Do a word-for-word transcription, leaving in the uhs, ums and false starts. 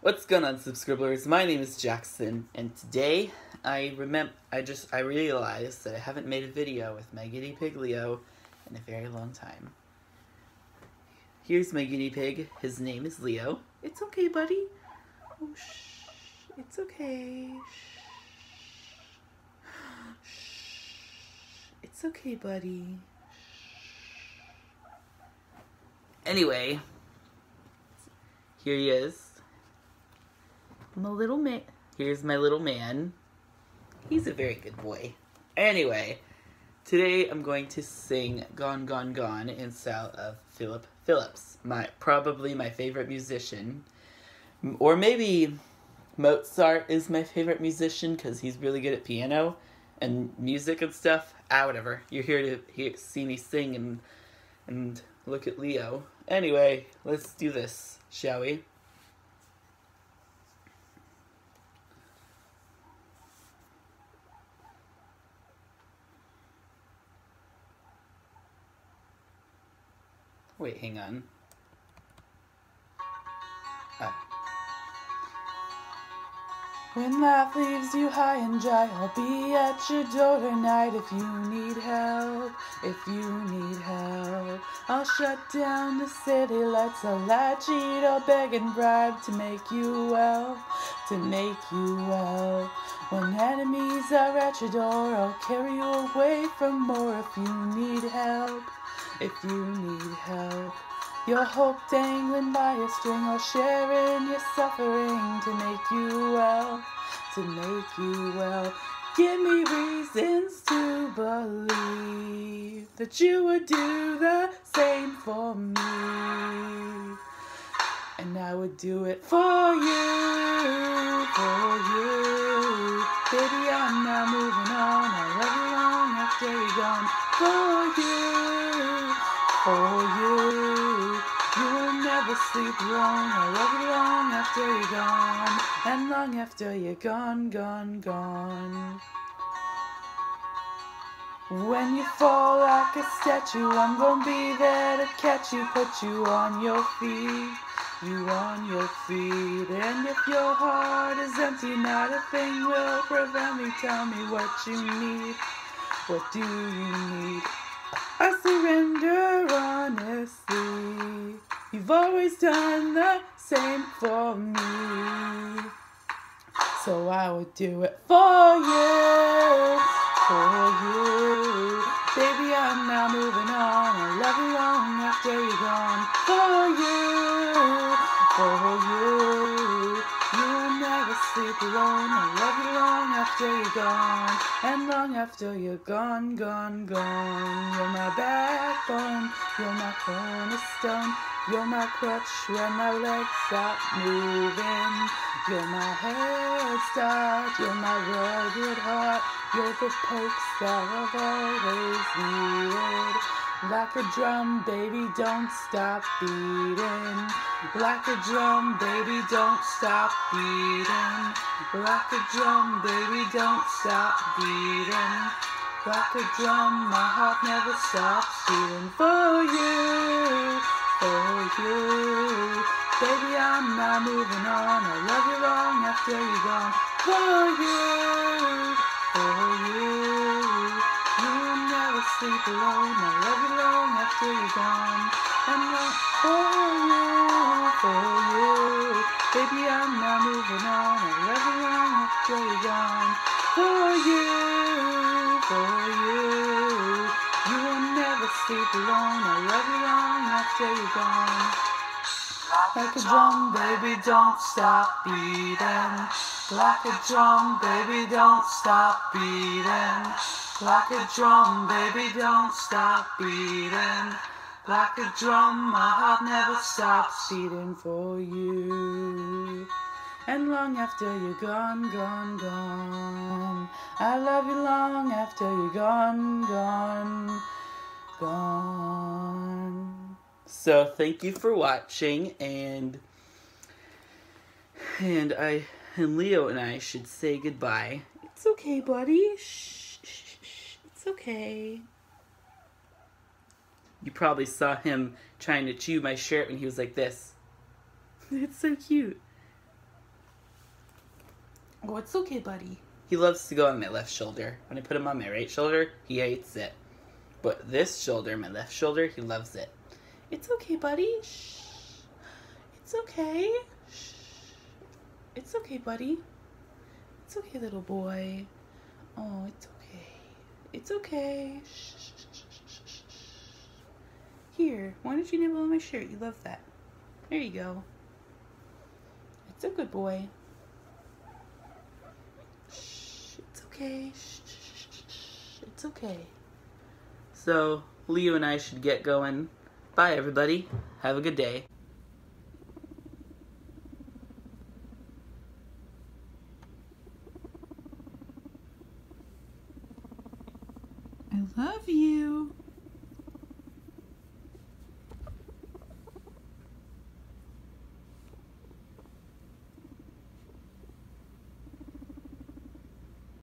What's going on, subscribers? My name is Jackson, and today I remember I just I realized that I haven't made a video with my guinea pig Leo in a very long time. Here's my guinea pig. His name is Leo. It's okay, buddy. Oh, shh. It's okay. Shh. Shh. It's okay, buddy. Anyway, here he is. My little man. Here's my little man. He's a very good boy. Anyway, today I'm going to sing Gone, Gone, Gone in style of Phillip Phillips, my probably my favorite musician. Or maybe Mozart is my favorite musician because he's really good at piano and music and stuff. Ah, whatever. You're here to hear, see me sing and, and look at Leo. Anyway, let's do this, shall we? Wait, hang on. Ah. When life leaves you high and dry, I'll be at your door tonight if you need help, if you need help. I'll shut down the city lights, I'll lie, cheat, I'll beg and bribe to make you well, to make you well. When enemies are at your door, I'll carry you away from more if you need help. If you need help, your hope dangling by a string, or sharing your suffering to make you well, to make you well. Give me reasons to believe that you would do the same for me, and I would do it for you, for you. Baby, I'm not moving on, I love you long after you're gone, for you. For you, you will never sleep alone. I love you long after you're gone, and long after you're gone, gone, gone. When you fall like a statue, I'm gonna be there to catch you, put you on your feet, you on your feet. And if your heart is empty, not a thing will prevent me. Tell me what you need, what do you need? I surrender honestly. You've always done the same for me, so I would do it for you, for you. Baby, I'm now moving on. I love you long after you're gone, for you, for you. You will never sleep alone. I love you long after you're gone, and long after you're gone, gone, gone. You're my backbone, you're my cornerstone, you're my crutch when my legs stop moving. You're my head start, you're my rugged heart, you're the pokes that I've always needed. Like a drum, baby, don't stop beating. Like a drum, baby, don't stop beating. Like a drum, baby, don't stop beating. Like a drum, my heart never stops beating. For you, for you. Baby, I'm not moving on. I love you long after you're gone. For you, for you. You will never sleep alone. I love you long after you're gone. And not for you, for you. Baby, I'm not moving on. I love you long after you're gone. For you, for you. You will never sleep alone. I love you long after you're gone. Like a drum, baby, don't stop beating. Like a drum, baby, don't stop beating. Like a drum, baby, don't stop beating. Like a drum, my heart never stops beating for you. And long after you're gone, gone, gone. I love you long after you're gone, gone, gone. So thank you for watching, and and I and Leo and I should say goodbye. It's okay, buddy. Shh, shh, shh. It's okay. You probably saw him trying to chew my shirt when he was like this. It's so cute. Oh, it's okay, buddy. He loves to go on my left shoulder. When I put him on my right shoulder, he hates it. But this shoulder, my left shoulder, he loves it. It's okay, buddy. Shh. It's okay. Shh. It's okay, buddy. It's okay, little boy. Oh, it's okay. It's okay. Shh. Here, why don't you nibble on my shirt? You love that. There you go. It's a good boy. Shh. It's okay. Shh. It's okay. So, Leo and I should get going. Bye, everybody. Have a good day. I love you.